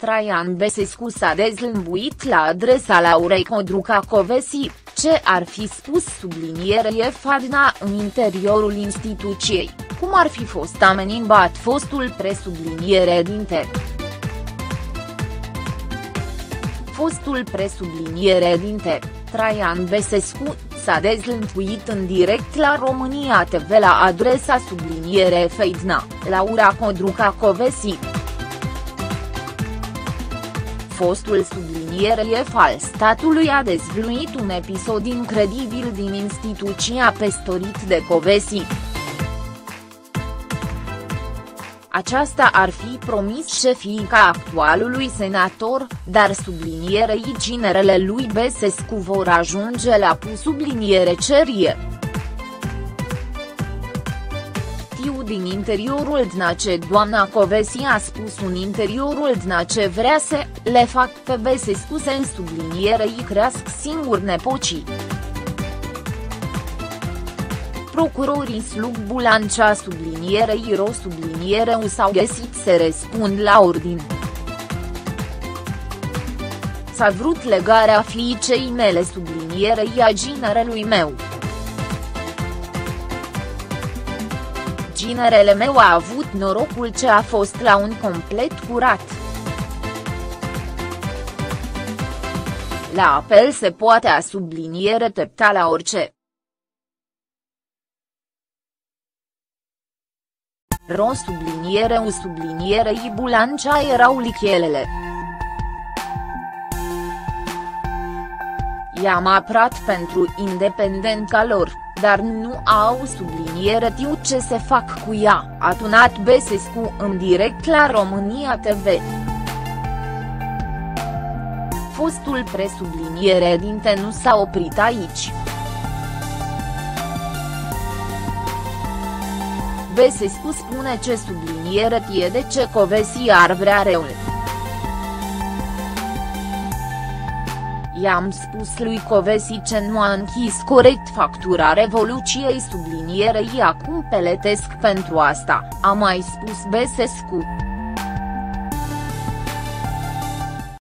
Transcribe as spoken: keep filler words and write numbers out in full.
Traian Băsescu s-a dezlănțuit la adresa Laurei Codruca-Kövesi, ce ar fi spus sublinierea Fadna în interiorul instituției, cum ar fi fost amenințat fostul presubliniere dinte. Fostul presubliniere dinte, Traian Băsescu, s-a dezlănțuit în direct la România T V la adresa subliniere Fadna, Laura Codruca-Kövesi. Fostul subliniere al statului a dezvăluit un episod incredibil din instituția păstorit de Kövesi. Aceasta ar fi promis șefica actualului senator, dar sublinierei ginerele lui Băsescu vor ajunge la subliniere cerie. Știu din interiorul D N A ce doamna Kövesi a spus în interiorul D N A ce vrea să le fac pe Băsescu să în sublinierei crească singur nepocii. Procurorii Slug Bulancea sublinierei ro subliniereu s-au găsit să răspund la ordine. S-a vrut legarea fiicei mele sublinierei a ginerelui meu. Ginerele meu a avut norocul ce a fost la un complet curat. La apel se poate a subliniere tepta la orice. Ro subliniereu sublinierei Bulancea erau lichielele. I-am apărat pentru independența lor, dar nu au subliniere tiu ce se fac cu ea, a tunat Băsescu în direct la România T V. Fostul presubliniere dinte nu s-a oprit aici. Băsescu spune ce subliniere tie de ce Kövesi ar vrea răul. I-am spus lui Kövesi ce nu a închis corect factura Revoluției sublinierei acum peletesc pentru asta, a mai spus Băsescu.